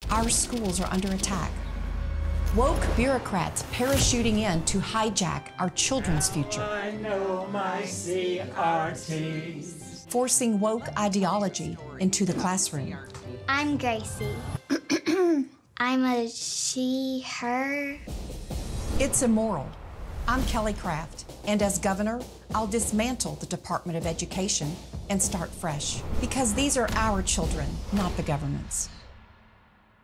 Our schools are under attack. Woke bureaucrats parachuting in to hijack our children's future. I know my CRTs. Forcing woke ideology into the classroom. I'm Gracie. I'm a she, her. It's immoral. I'm Kelly Craft, and as governor, I'll dismantle the Department of Education and start fresh. Because these are our children, not the government's.